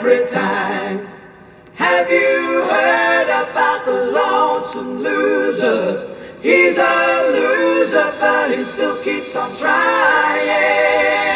every time. Have you heard about the lonesome loser? He's a loser, but he still keeps on trying.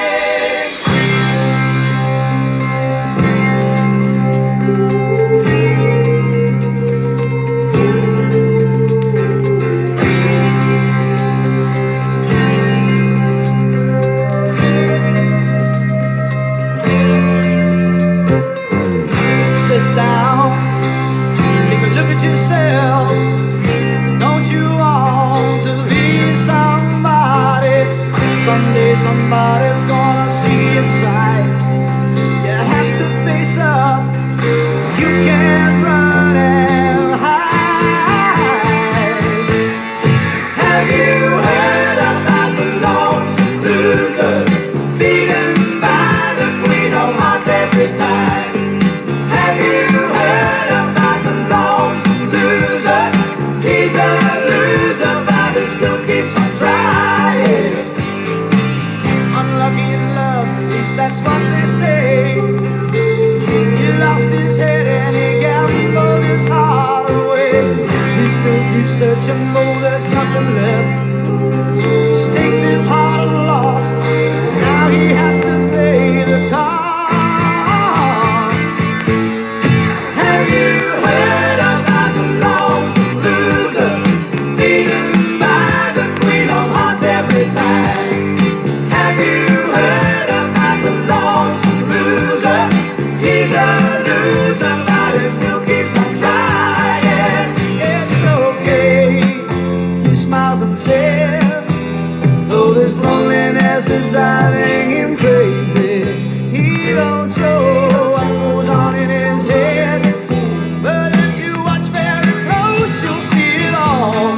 Someday somebody's gonna see inside. You have to face up. You can't run and hide. Have you heard about the lonesome loser, beaten by the Queen of Hearts every time? Have you heard about the lonesome loser? He's a loser, but he still keeps on trying. Unlucky in love, at least that's what they say. He lost his head and he gambled his heart away. He still keeps searching, though there's nothing left. Staked his heart and lost. Now he has to pay the cost. Have you heard about the lonesome loser, beaten by the Queen of Hearts every time? Have you heard about the lonesome loser? He's a loser, but he still keeps on trying. It's okay, he smiles and says, though this loneliness is driving him crazy, he don't show what goes on in his head. But if you watch very close, you'll see it all.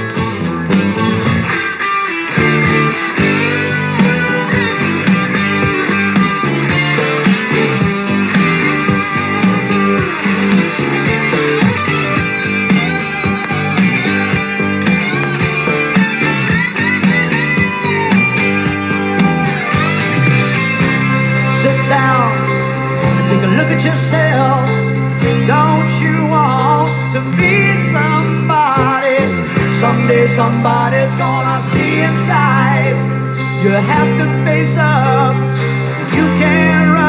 Sit down and take a look at yourself. Don't you want to be somebody? Someday somebody's gonna see inside. You have to face up. You can't run.